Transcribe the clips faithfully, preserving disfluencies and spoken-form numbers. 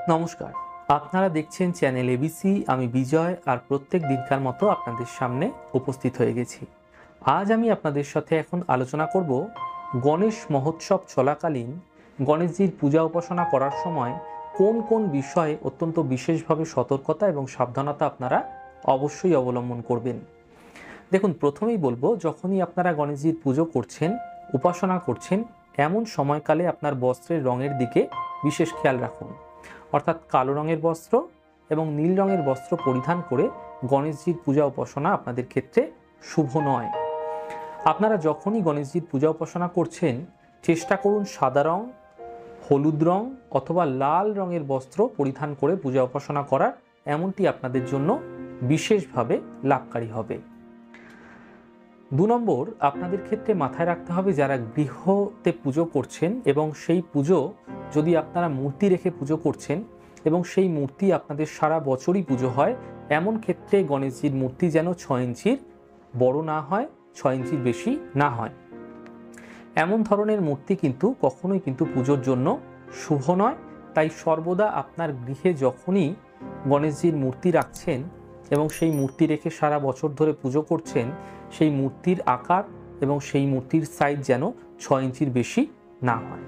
নমস্কার, আপনারা দেখছেন চ্যানেল এবিসি। আমি বিজয়, আর প্রত্যেক দিনকার মতো আপনাদের সামনে উপস্থিত হয়ে গেছি। আজ আমি আপনাদের সাথে এখন আলোচনা করব গণেশ মহোৎসব চলাকালীন গণেশজির পূজা উপাসনা করার সময় কোন কোন বিষয়ে অত্যন্ত বিশেষভাবে সতর্কতা এবং সাবধানতা আপনারা অবশ্যই অবলম্বন করবেন। দেখুন, প্রথমেই বলবো, যখনই আপনারা গণেশজির পুজো করছেন, উপাসনা করছেন, এমন সময়কালে আপনার বস্ত্রের রঙের দিকে বিশেষ খেয়াল রাখুন। অর্থাৎ কালো রঙের বস্ত্র এবং নীল রঙের বস্ত্র পরিধান করে গণেশজির পূজা উপাসনা আপনাদের ক্ষেত্রে শুভ নয়। আপনারা যখনই গণেশজির পূজা উপাসনা করছেন, চেষ্টা করুন সাদা রং, হলুদ রং অথবা লাল রঙের বস্ত্র পরিধান করে পূজা উপাসনা করার, এমনটি আপনাদের জন্য বিশেষভাবে লাভকারী হবে। দু নম্বর, আপনাদের ক্ষেত্রে মাথায় রাখতে হবে, যারা গৃহতে পুজো করছেন এবং সেই পুজো যদি আপনারা মূর্তি রেখে পুজো করছেন এবং সেই মূর্তি আপনাদের সারা বছরই পুজো হয়, এমন ক্ষেত্রে গণেশজির মূর্তি যেন ছয় ইঞ্চির বড় না হয়, ছয় ইঞ্চির বেশি না হয়। এমন ধরনের মূর্তি কিন্তু কখনোই কিন্তু পুজোর জন্য শুভ নয়। তাই সর্বদা আপনার গৃহে যখনই গণেশজির মূর্তি রাখছেন এবং সেই মূর্তি রেখে সারা বছর ধরে পুজো করছেন, সেই মূর্তির আকার এবং সেই মূর্তির সাইজ যেন ছয় ইঞ্চির বেশি না হয়।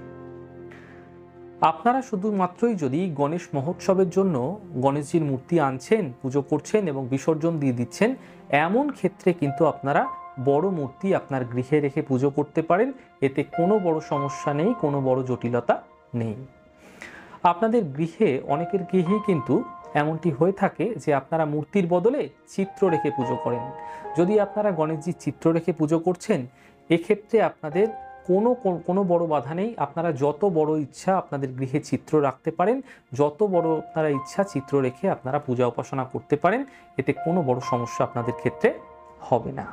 আপনারা শুধুমাত্রই যদি গণেশ মহোৎসবের জন্য গণেশজির মূর্তি আনছেন, পুজো করছেন এবং বিসর্জন দিয়ে দিচ্ছেন, এমন ক্ষেত্রে কিন্তু আপনারা বড় মূর্তি আপনার গৃহে রেখে পুজো করতে পারেন। এতে কোনো বড় সমস্যা নেই, কোনো বড় জটিলতা নেই। আপনাদের গৃহে, অনেকের গৃহেই কিন্তু এমনটি হয়ে থাকে যে আপনারা মূর্তির বদলে চিত্র রেখে পুজো করেন। যদি আপনারা গণেশজির চিত্র রেখে পুজো করছেন, এক্ষেত্রে আপনাদের কোনো কোনো বড় বাধা নেই। আপনারা যত বড় ইচ্ছা আপনাদের গৃহে চিত্র রাখতে পারেন, যত বড় আপনারা ইচ্ছা চিত্র রেখে আপনারা পূজা উপাসনা করতে পারেন। এতে কোনো বড় সমস্যা আপনাদের ক্ষেত্রে হবে না।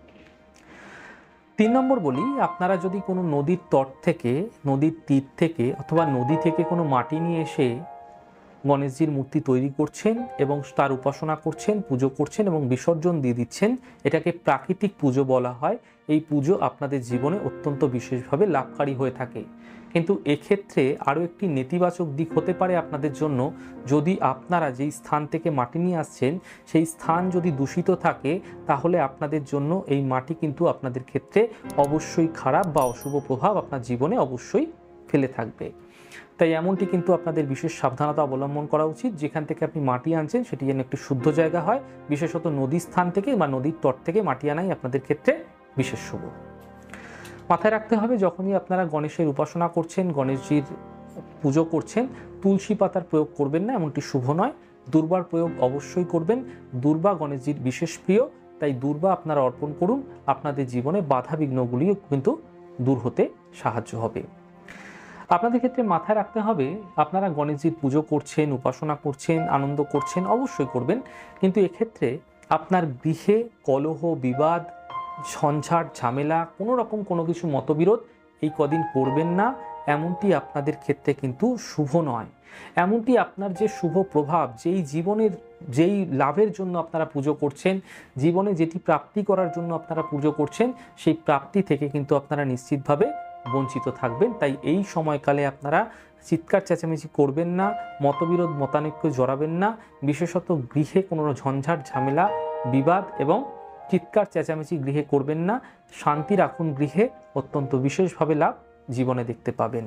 তিন নম্বর বলি, আপনারা যদি কোনো নদীর তট থেকে, নদীর তীর থেকে অথবা নদী থেকে কোনো মাটি নিয়ে এসে গণেশজির মূর্তি তৈরি করছেন এবং তার উপাসনা করছেন, পুজো করছেন এবং বিসর্জন দিয়ে দিচ্ছেন, এটাকে প্রাকৃতিক পুজো বলা হয়। এই পুজো আপনাদের জীবনে অত্যন্ত বিশেষভাবে লাভকারী হয়ে থাকে। কিন্তু এক্ষেত্রে আরও একটি নেতিবাচক দিক হতে পারে আপনাদের জন্য। যদি আপনারা যেই স্থান থেকে মাটি নিয়ে আসছেন সেই স্থান যদি দূষিত থাকে, তাহলে আপনাদের জন্য এই মাটি কিন্তু আপনাদের ক্ষেত্রে অবশ্যই খারাপ বা অশুভ প্রভাব আপনার জীবনে অবশ্যই ফেলে থাকবে। তাই এমনটি কিন্তু আপনাদের বিশেষ সাবধানতা অবলম্বন করা উচিত। যেখান থেকে আপনি মাটি আনছেন সেটি যেন একটি শুদ্ধ জায়গা হয়, বিশেষত নদীর স্থান থেকে বা নদীর তট থেকে মাটি আনাই আপনাদের ক্ষেত্রে বিশেষ শুভ। মাথায় রাখতে হবে, যখনই আপনারা গণেশের উপাসনা করছেন, গণেশজির পুজো করছেন, তুলসী পাতার প্রয়োগ করবেন না, এমনটি শুভ নয়। দূর্বার প্রয়োগ অবশ্যই করবেন। দূর্বা গণেশজির বিশেষ প্রিয়, তাই দূর্বা আপনারা অর্পণ করুন। আপনাদের জীবনে বাধা বিঘ্নগুলিও কিন্তু দূর হতে সাহায্য হবে। আপনাদের ক্ষেত্রে মাথায় রাখতে হবে, আপনারা গণেশজির পুজো করছেন, উপাসনা করছেন, আনন্দ করছেন, অবশ্যই করবেন। কিন্তু এক্ষেত্রে আপনার গৃহে কলহ, বিবাদ, ঝঞ্ঝাট, ঝামেলা, কোনো রকম কোনো কিছু মতবিরোধ এই কদিন করবেন না। এমনটি আপনাদের ক্ষেত্রে কিন্তু শুভ নয়। এমনটি আপনার যে শুভ প্রভাব, যেই জীবনের যেই লাভের জন্য আপনারা পুজো করছেন, জীবনে যেটি প্রাপ্তি করার জন্য আপনারা পুজো করছেন, সেই প্রাপ্তি থেকে কিন্তু আপনারা নিশ্চিতভাবে বঞ্চিত থাকবেন। তাই এই সময়কালে আপনারা চিৎকার চেঁচামেচি করবেন না, মতবিরোধ মতানৈক্য জড়াবেন না। বিশেষত গৃহে কোনো ঝঞ্ঝাট, ঝামেলা, বিবাদ এবং চিৎকার চেঁচামেচি গৃহে করবেন না। শান্তি রাখুন গৃহে, অত্যন্ত বিশেষভাবে লাভ জীবনে দেখতে পাবেন।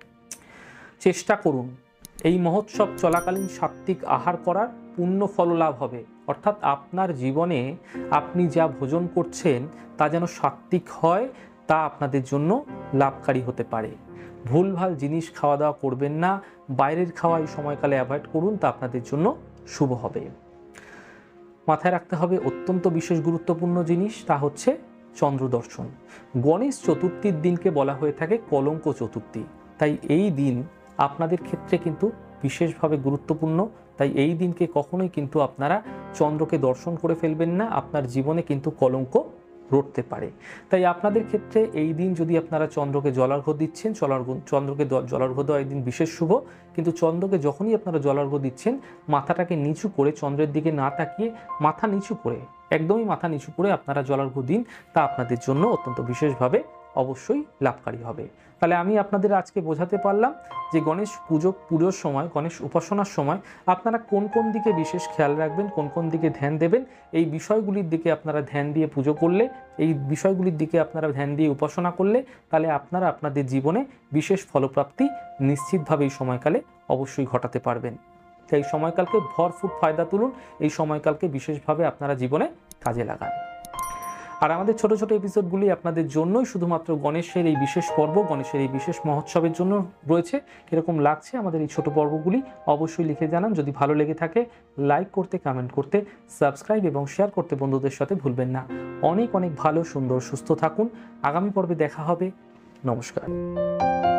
চেষ্টা করুন এই মহোৎসব চলাকালীন সাত্ত্বিক আহার করার, পুণ্য ফল লাভ হবে। অর্থাৎ আপনার জীবনে আপনি যা ভোজন করছেন তা যেন সাত্ত্বিক হয়, তা আপনাদের জন্য লাভকারী হতে পারে। ভুলভাল জিনিস খাওয়া দাওয়া করবেন না, বাইরের খাওয়া এই সময়কালে অ্যাভয়েড করুন, তা আপনাদের জন্য শুভ হবে। মাথায় রাখতে হবে অত্যন্ত বিশেষ গুরুত্বপূর্ণ জিনিস, তা হচ্ছে চন্দ্র দর্শন। গণেশ চতুর্থীর দিনকে বলা হয়ে থাকে কলঙ্ক চতুর্থী। তাই এই দিন আপনাদের ক্ষেত্রে কিন্তু বিশেষভাবে গুরুত্বপূর্ণ। তাই এই দিনকে কখনোই কিন্তু আপনারা চন্দ্রকে দর্শন করে ফেলবেন না, আপনার জীবনে কিন্তু কলঙ্ক রটতে পারে। তাই আপনাদের ক্ষেত্রে এই দিন যদি আপনারা চন্দ্রকে জলার্ঘ্য দিচ্ছেন, চন্দ্রকে জলার্ঘ্য দেওয়া এই দিন বিশেষ শুভ। কিন্তু চন্দ্রকে যখনই আপনারা জলার্ঘ্য দিচ্ছেন, মাথাটাকে নিচু করে, চন্দ্রের দিকে না তাকিয়ে মাথা নিচু করে, একদমই মাথা নিচু করে আপনারা জলার্ঘ্য দিন, তা আপনাদের জন্য অত্যন্ত বিশেষভাবে অবশ্যই লাভকারী হবে। তাহলে আমি আপনাদের আজকে বোঝাতে পারলাম যে গণেশ পুজো পুজোর সময়, গণেশ উপাসনার সময় আপনারা কোন কোন দিকে বিশেষ খেয়াল রাখবেন, কোন কোন দিকে ধ্যান দেবেন, এই বিষয়গুলির দিকে আপনারা ধ্যান দিয়ে পুজো করলে, এই বিষয়গুলির দিকে আপনারা ধ্যান দিয়ে উপাসনা করলে, তাহলে আপনারা আপনাদের জীবনে বিশেষ ফলপ্রাপ্তি নিশ্চিতভাবে এই সময়কালে অবশ্যই ঘটাতে পারবেন। তাই এই সময়কালকে ভরপুর ফায়দা তুলুন, এই সময়কালকে বিশেষভাবে আপনারা জীবনে কাজে লাগান। আর আমাদের ছোট ছোট এপিসোডগুলি আপনাদের জন্যই, শুধুমাত্র গণেশের এই বিশেষ পর্ব, গণেশের এই বিশেষ মহোৎসবের জন্য রয়েছে। কীরকম লাগছে আমাদের এই ছোট পর্বগুলি অবশ্যই লিখে জানান। যদি ভালো লেগে থাকে লাইক করতে, কমেন্ট করতে, সাবস্ক্রাইব এবং শেয়ার করতে বন্ধুদের সাথে ভুলবেন না। অনেক অনেক ভালো, সুন্দর, সুস্থ থাকুন। আগামী পর্বে দেখা হবে। নমস্কার।